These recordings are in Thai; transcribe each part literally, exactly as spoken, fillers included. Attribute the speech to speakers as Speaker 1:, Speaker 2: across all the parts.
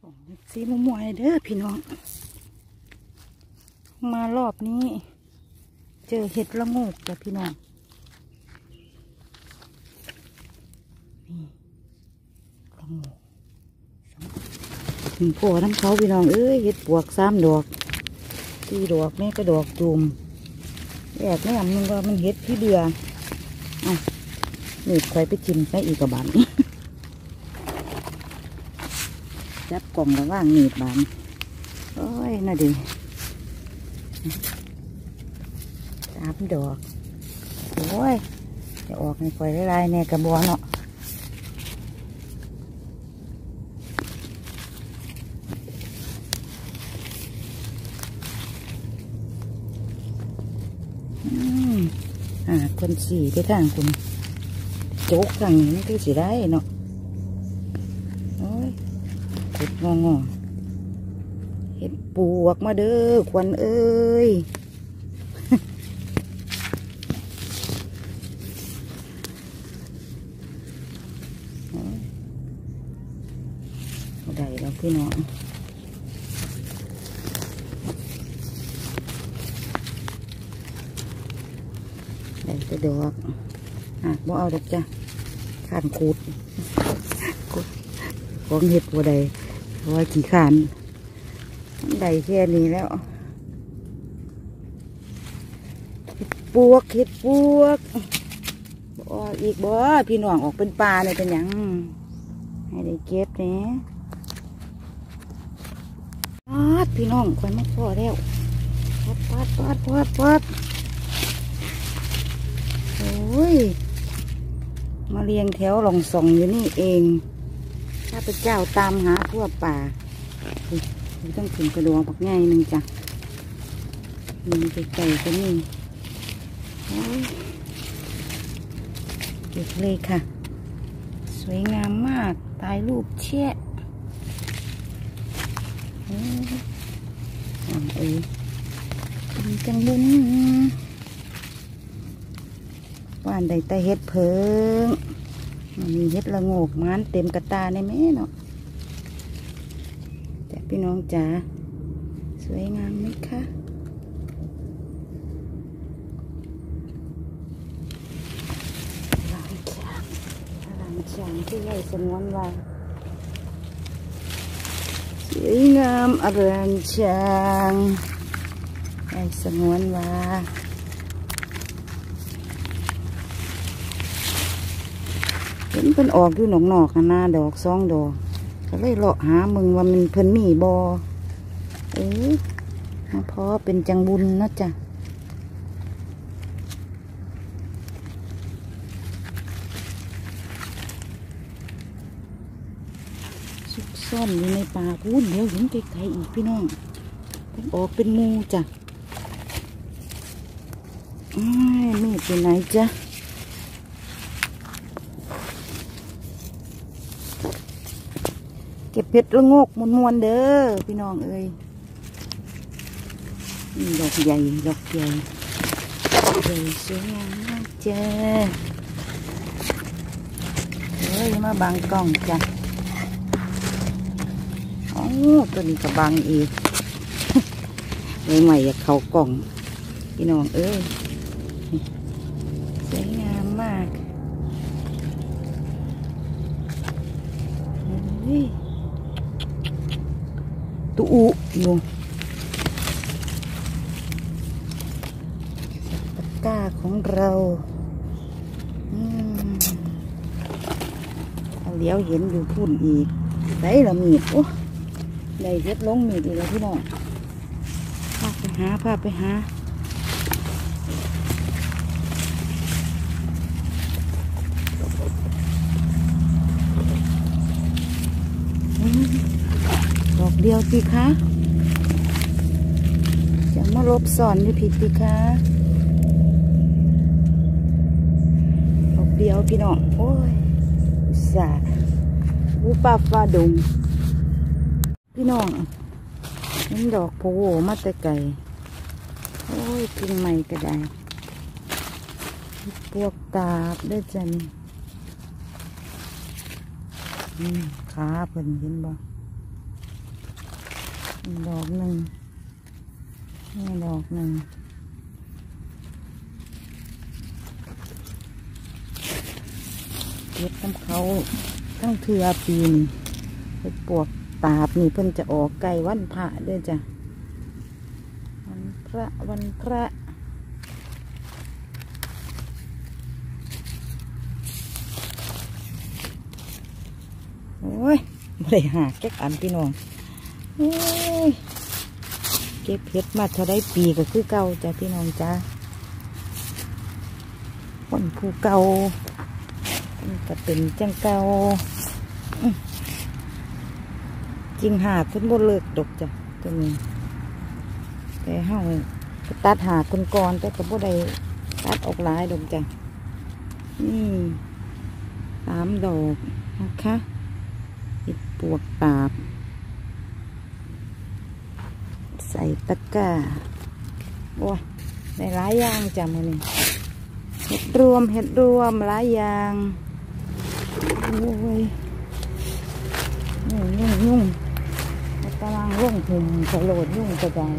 Speaker 1: สีม่วงๆเด้อพี่น้องมารอบนี้เจอเห็ดละโงกจ้ะพี่น้องนี่ละโงกถึงโผล่น้ำเขาพี่น้องเอ้ยเห็ดปวกสามดอกสี่ดอกแม่ก็ดอกจุ่มแอบแม่มึงว่ามันเห็ดพี่เดือเอาหนีบใครไปจิ้มใส่อีกกระบาลจับกล่องระว่างหนีบบานโอ้ยน่าดีสามดอกโอ้ยจะออกในไฟลายๆเนี่ยกระบอกเนาะอ่าคนสี่ที่ทางคุณโจ๊กทางนี้มันคือสีได้เนาะโอ้ยกดงองอเห็ดปวกมาเด้อควันเอ้ยได้แล้วพี่น้องได้แต่ดอกอ่ะบ่เอาดอกจ้ะข้านคูดของเห็ดบัวใดเพราะว่าขี้ขานได้แค่นี้แล้วเห็ดปวกเห็ดปวกบ่อีกบ่พี่น้องออกเป็นปลาเนี่ยเป็นยังให้ได้เก็บเนี่ยปัดพี่น้องควันไม่พอแล้วปัดปัดปัดปัดปัดโอ้ยมาเรียงแถวหลงส่องอยู่นี่เองข้าพเจ้าตามหาทั่วป่าต้องถึงกระดวงปักง่ายหนึ่งจ้ะมีไก่ๆก็นี่เก็บเลยค่ะสวยงามมากถ่ายรูปแชะเอ้ยเป็นจังบุญว่านใดแต่เห็ดเพิงมีเห็ดละโงกมันเต็มกระตาในแม่เนาะแต่พี่น้องจ๋าสวยงามไหมคะหลังจากหลังจากที่ใหญ่สมวนว่าสวยงามอลังการใหญ่สมวนว่าเห็นเพิ่นออกอยู่หนองนอกหน้าดอกสองดอกก็เลยเลาะหามึงว่ามันเพิ่นมีบอเอ๊ะพอเป็นจังบุญนะจ๊ะซุกซ่อนอยู่ในป่าพูนเดี๋ยวเห็นไกลๆอีกพี่น้องเพิ่นออกเป็นงูจ้ะอ้ายมีดเป็นไหนจ๊ะเก็บเพชรละโงกมวนๆเด้อพี่น้องเอ้ยดอกใหญ่ดอกใหญ่ใหญ่สวยงามมากจ้าเฮ้ยมาบังกล้องจ้ะโอ้ตัวนี้ก็บังอีกใหม่ๆอยากเข้ากล่องพี่น้องเอ้ยสวยงามมากเฮ้ยตุอุอยู่ตะกร้าของเราเลี้ยวเห็นอยู่พุ่นอีกได้ละมีดโอ้ได้เย็ดลงมีดอีกแล้วพี่น้องพาไปหาพาไปหาดอกเดียวสิคะจะมาลบสอนอยู่ผิดสิคะดอกเดียวพี่น้องโอ้ยอุตส่าห์วูปาฟ้าดงพี่น้องนี่ดอกโพโวมาแต่ไก่โอ้ยกินใหม่ก็ได้พวกตาบได้จันขาเพิ่นเห็นบ่ดอกหนึ่งนี่ดอกหนึ่งเก็บน้ำเขาตั้งเทือปีนเห็ดปวกตาบนี่เพิ่นจะออกไก่วันพระด้วยจ้ะวันพระวันพระโอ้ยไม่ได้หาแก๊กอันพี่น้องโอ้ยเก็บเห็ดมาเท่าไรปีก็คือเก่าจ้ะพี่น้องจ้าคนผู้เก่าก็เป็นจังเก่าจริงหาขึ้นบนเลิกดกจ้ะตัวนี้แต่เฮาก็ตัดหาคนก่อนแต่ก็บ่ได้ตัดออกหลายดกจ้ะนี่สามดอกนะคะเห็ดปวกตาบใส่ตะกร้าโอ้ยได้หลายอย่างจ้ะมื้อนี้เห็ดรวมเห็ดรวมหลายอย่างโอ้ยยุ่งยุ่งยุ่งกำลังร่วงหุ่มกระโดดยุ่งกระจาย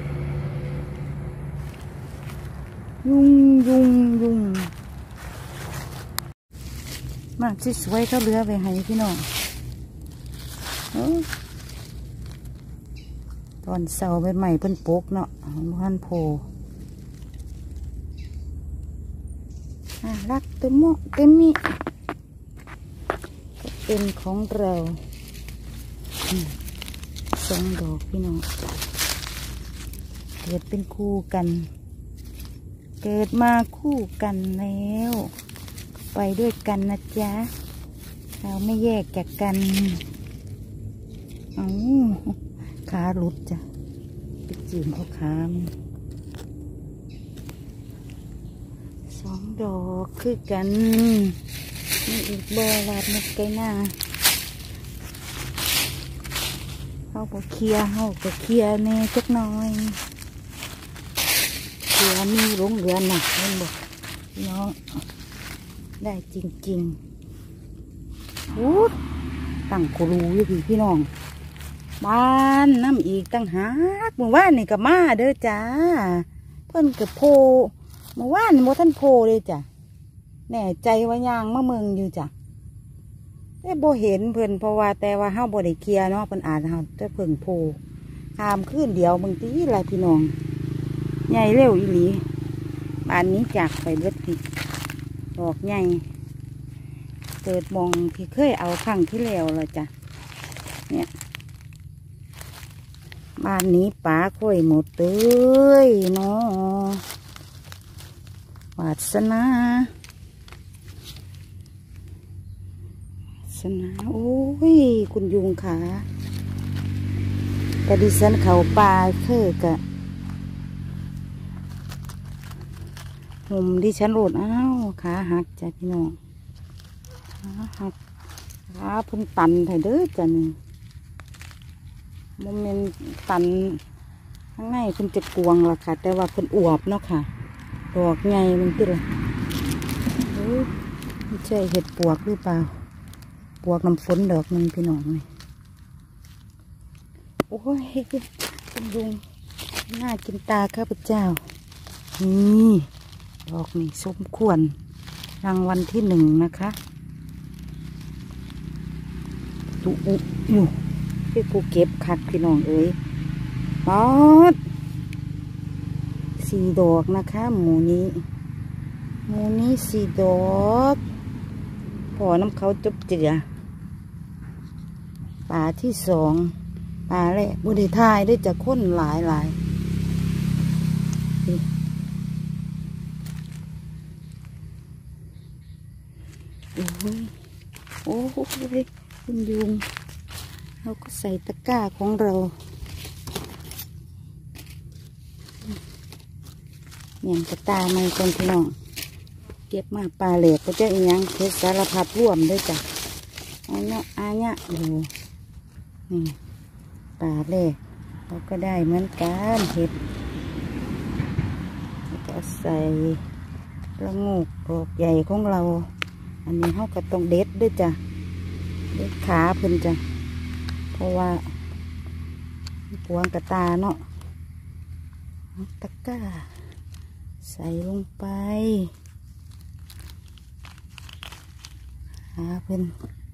Speaker 1: ยุ่งยุ่งยุ่งมากที่สวยเขาเลือไปให้พี่น้องตอนเสาใบใหม่เพิ่นปลูกเนาะพันโพรักเต็มโมเต็มมีเป็นของเราสองดอกพี่น้องเกิดเป็นคู่กันเกิดมาคู่กันแล้วไปด้วยกันนะจ๊ะเราไม่แยกจากกันเอาขาหลุดจ้ะไปจีบเขาขามันสองดอกคือกันนี่อีกบ่อลาดนกไก่หน้าเขาบอกเคลียร์เขาก็เคลียร์แน่จักหน่อยเคลียร์มีหลงเหลือหนักเล่นบอกน้องได้จริงๆโอ้ตั้งโครูอยู่พี่พี่น้องบ้านน้ำอีกตั้งหากเมื่อวานนี่กับมาเด้อจ้าเพิ่นกับโพเมื่อวานนี่โมท่านโพเลยจ้ะแน่ใจว่ายางมะเมืองอยู่จ้ะแต่โบเห็นเพิ่นเพราะว่าแต่ว่าเฮาบ่ได้เคลียร์เนาะเพิ่นอ่านเฮาแต่เพิ่งโพข้ามขึ้นเดียวบางทีหลายพี่น้องใหญ่เร็วอีหลีบ้านนี้จากไปเบิดผิดดอกใหญ่เกิดมองที่เคยเอาครั้งที่แล้วละจ้ะเนี่ยบ้านนี้ป๋าค่อยหมดเลยเนาะวาสนาสนาโอ้ยคุณยุงขากระดิฉันเขาปลาเคือกะหุ่มดิฉันโหลดอ้าวขาหักจ้ะพี่น้องขาหักขาพุ่นตันไถเด้อจ้ะนี่โมเมนตันข้างในคุณจะกวงละค่ะแต่ว่าเพิ่นอวบเนาะค่ะดอกไงมันติดละไม่ใช่เห็ดปวกหรือเปล่าปวกน้ำฝนดอกหนึ่งพี่น้องเลยโอ้ยคุณลุงน่ากินตาข้าพเจ้านี่ดอกนี่สมควรรางวัลที่หนึ่งนะคะตุอุอยู่ที่กูเก็บคักพี่น้องเอ้ยป๊อดสี่ดอกนะคะหมูนี้หมูนี้สี่ดอกพอน้ำเขาจบเจือป่าที่สองป่าแรกบุรีทายได้จะค้นหลายหลายโอ้ยโอ้ยคุณยุงเราก็ใส่ตะกร้าของเราเนี่ยกระตาไม่คนพี่น้องเก็บมาปลาเหล็กก็จะอีหยังเพชรสารพัดร่วมด้วยจ้ะอันนี้อันนี้ดูนี่ปลาเหล็กเราก็ได้เหมือนกันเห็ดก็ใส่ละงูกดอกใหญ่ของเราอันนี้เขาก็ต้องเด็ดด้วยจ้ะเด็ดขาเพิ่นจ้ะเพราะว่าปวงกระตาเนาะตะกร้าใส่ลงไปหาเพิ่น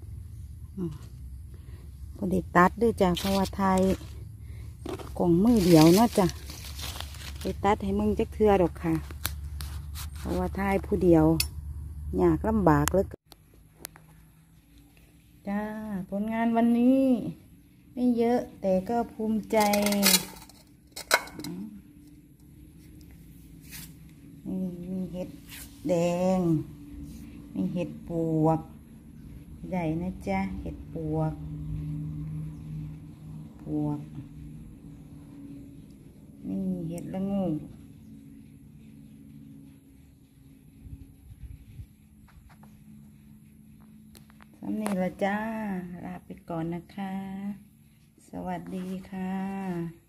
Speaker 1: พอดีตัดด้วยจ้ะเพราะว่าไทยกล่องมือเดียวเนาะจ้ะไปตัดให้มึงจักเทือดอกค่ะเพราะว่าไทยผู้เดียวยากลำบากเลยจ้าผลงานวันนี้ไม่เยอะแต่ก็ภูมิใจนี่มีเห็ดแดงมีเห็ดปวกใหญ่นะจ๊ะเห็ดปวกปวกนี่เห็ดละงูสำนี้ละจ้าลาไปก่อนนะคะสวัสดีค่ะ